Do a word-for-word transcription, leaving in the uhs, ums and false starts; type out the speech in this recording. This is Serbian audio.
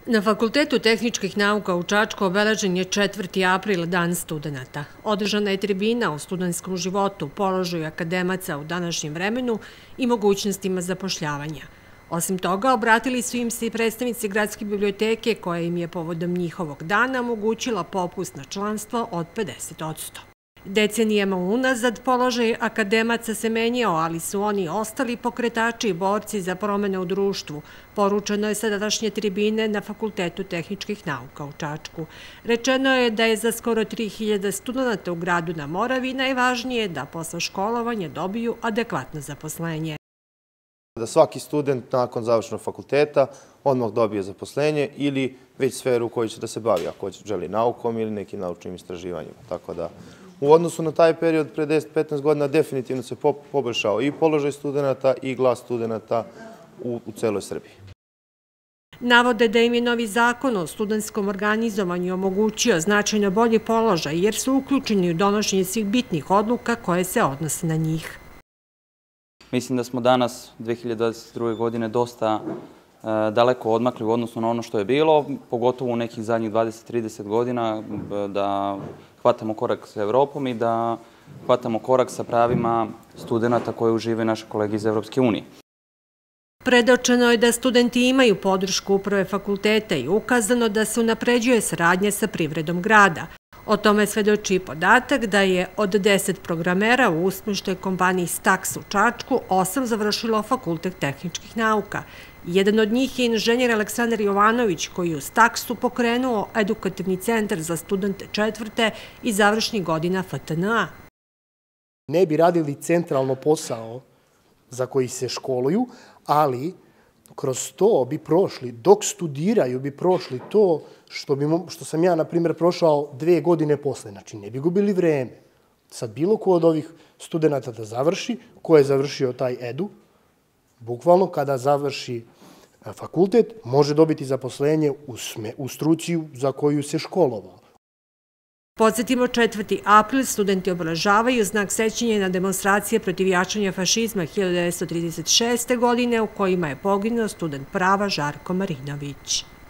Na Fakultetu tehničkih nauka u Čačku obeležen je četvrti april, Dan studenata. Održana je tribina o studentskom životu, položaju akademaca u današnjem vremenu i mogućnostima zapošljavanja. Osim toga, obratili su im se i predstavnici Gradske biblioteke, koja im je povodom njihovog dana omogućila popust na članstvo od pedeset posto. Decenijama unazad položaj akademaca se menjao, ali su oni ostali pokretači i borci za promene u društvu, poručeno je sa današnje tribine na Fakultetu tehničkih nauka u Čačku. Rečeno je da je za skoro tri hiljade studenta u gradu na Moravi najvažnije da posle školovanja dobiju adekvatno zaposlenje. Da svaki student nakon završenog fakulteta odmah dobije zaposlenje ili već sferu u kojoj će da se bavi, ako želi naukom ili nekim naučnim istraživanjima. Tako da, u odnosu na taj period pre deset do petnaest godina definitivno se poboljšao i položaj studenta i glas studenta u, u celoj Srbiji. Navode da im je novi zakon o studentskom organizovanju omogućio značajno bolji položaj jer su uključeni u donošenje svih bitnih odluka koje se odnose na njih. Mislim da smo danas, dve hiljade dvadeset druge. godine, dosta daleko odmakli u odnosu na ono što je bilo, pogotovo u nekih zadnjih dvadeset do trideset godina, da hvatamo korak sa Evropom i da hvatamo korak sa pravima studenta koje uživaju naše kolege iz Evropske unije. Predočeno je da studenti imaju podršku uprave fakulteta i ukazano da se unapređuje saradnja sa privredom grada. O tome svedoči podatak da je od deset programera u uspešnoj kompaniji Staks u Čačku osam završilo Fakultet tehničkih nauka. Jedan od njih je inženjer Aleksandar Jovanović, koji u Staksu pokrenuo edukativni centar za studente četvrte i završnih godina F T N A. Ne bi radili centralno posao za koji se školuju, ali kroz to bi prošli, dok studiraju bi prošli to što, bi, što sam ja, na primjer, prošao dve godine posle. Znači, ne bi gubili vreme. Sad bilo ko od ovih studenta da završi, ko je završio taj edu, bukvalno kada završi fakultet, može dobiti zaposlenje u, sme, u struci za koju se školovao. Podsjetimo, četvrti april studenti obeležavaju znak sećanja na demonstracije protiv jačanja fašizma hiljadu devetsto trideset šeste. godine u kojima je poginuo student prava Žarko Marinović.